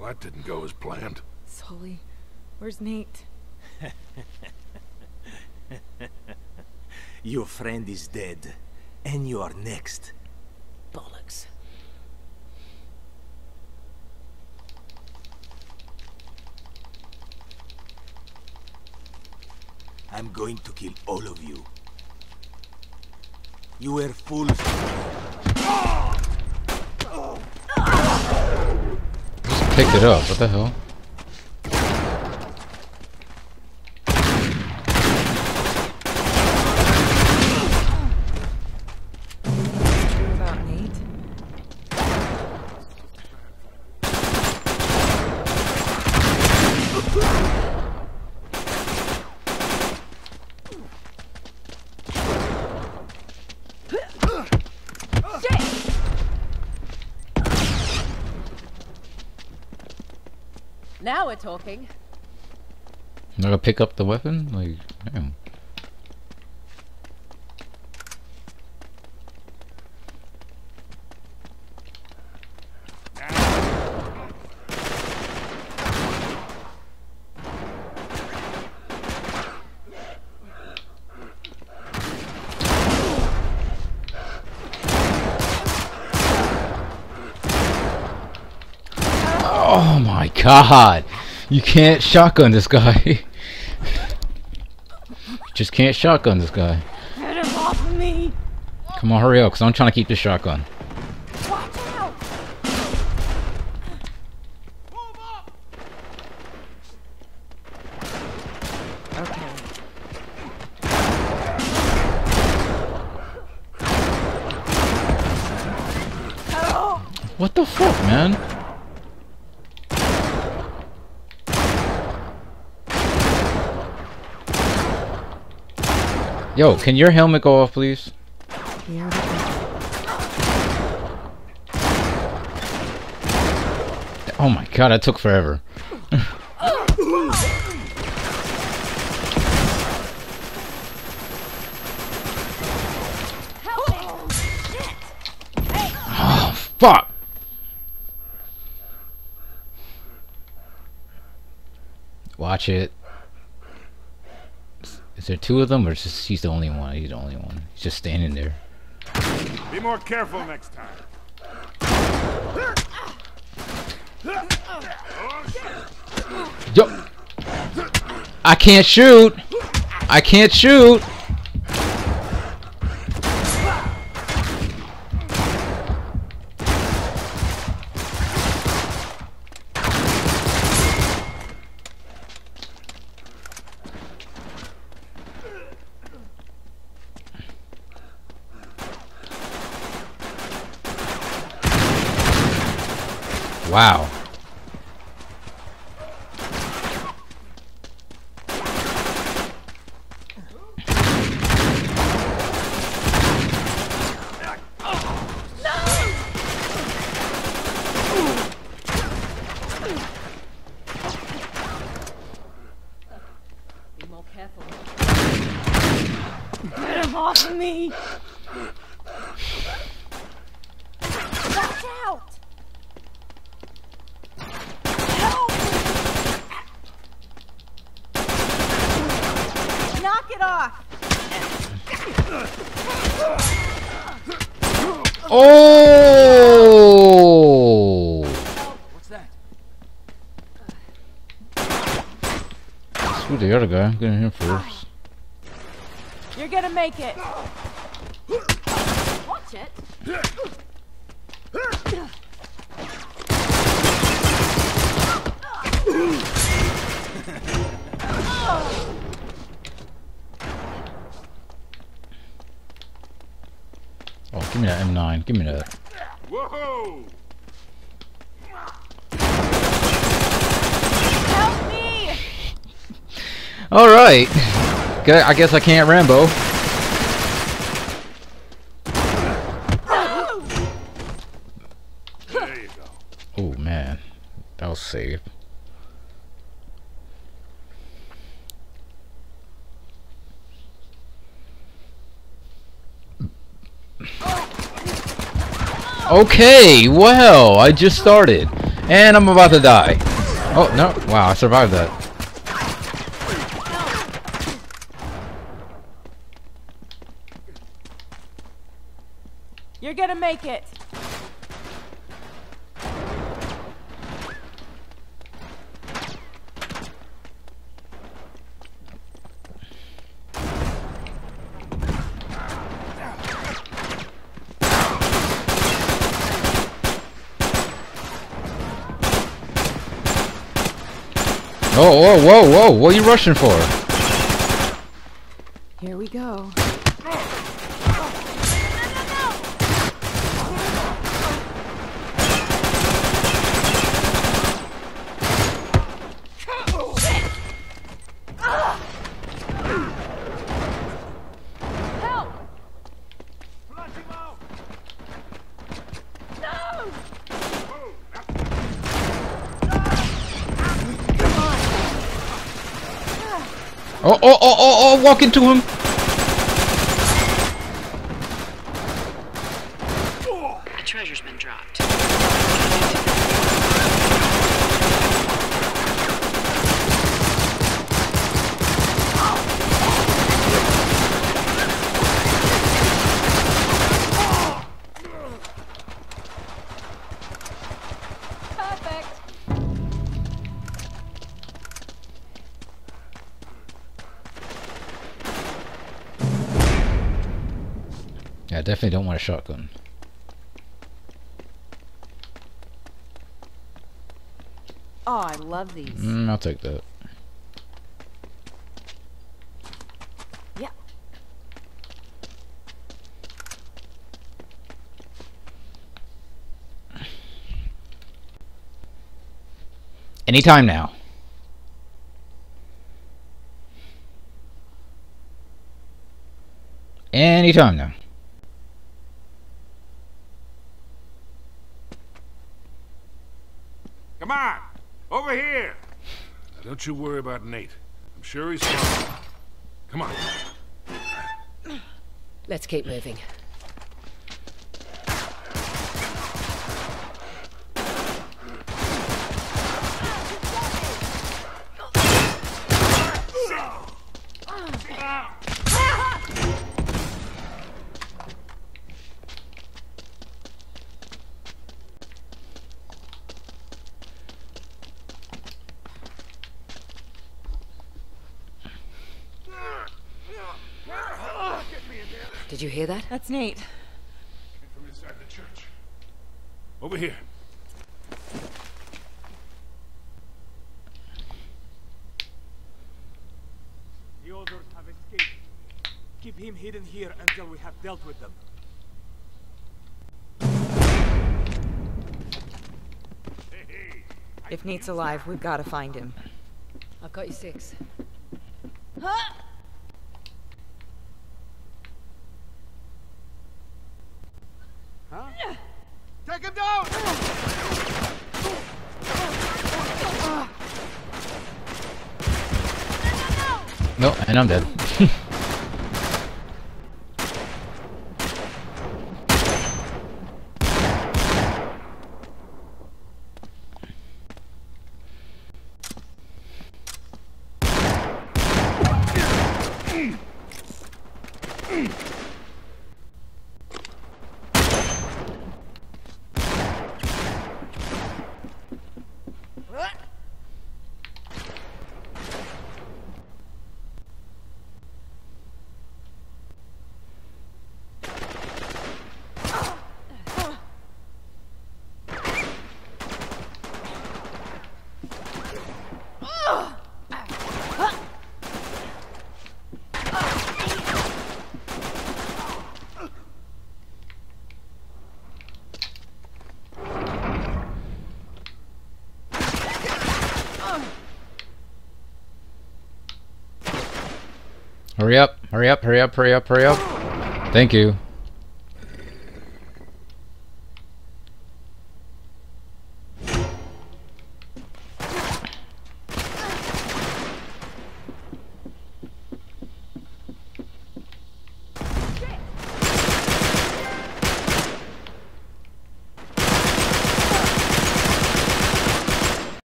that didn't go as planned. Sully, where's Nate? Your friend is dead, and you are next. Bollocks. I'm going to kill all of you. You were fools. Just picked it up. What the hell? About Nate? Now we're talking. I'm gonna pick up the weapon? Like, damn. Oh my god! You can't shotgun this guy. Just can't shotgun this guy. Get him off of me! Come on, hurry up, because I'm trying to keep this shotgun. Watch out! Okay. What the fuck, man? Yo, can your helmet go off, please? Yeah. Oh my god, that took forever. Oh, fuck! Watch it. Is there two of them, or is just he's the only one? He's the only one. He's just standing there. Be more careful next time. Yo! I can't shoot! I can't shoot! Wow. Be more careful. Get him off of me! Watch out! Knock it off! Oh! What's that? Screw the other guy. I'm getting him first. You're gonna make it! Watch it. Oh, give me that M9. Give me that. Whoa! Help me! Alright. I guess I can't Rambo. There you go. Oh man. That was safe. Okay, well, I just started. And I'm about to die. Oh, no. Wow, I survived that. You're gonna make it. Oh, whoa, whoa, whoa. What are you rushing for? Here we go. Oh, oh, oh, oh, oh, walk into him. A treasure's been dropped. Perfect. Yeah, I definitely don't want a shotgun. Oh, I love these. I'll take that. Yeah. Anytime now. Anytime now. Come on! Over here! Now, don't you worry about Nate. I'm sure he's fine. Come on. Let's keep moving. Did you hear that? That's Nate. From inside the church. Over here. The others have escaped. Keep him hidden here until we have dealt with them. If Nate's alive, we've got to find him. I've got you 6. Take him down! No, and I'm dead. Hurry up, hurry up, hurry up, hurry up, hurry up. Thank you.